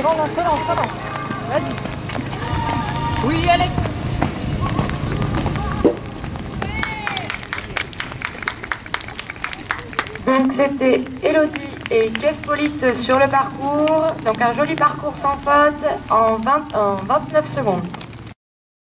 Allez, relance. Vas-y. Oui, allez. Donc c'était Elodie et Kespolite sur le parcours. Donc un joli parcours sans faute en 29 secondes.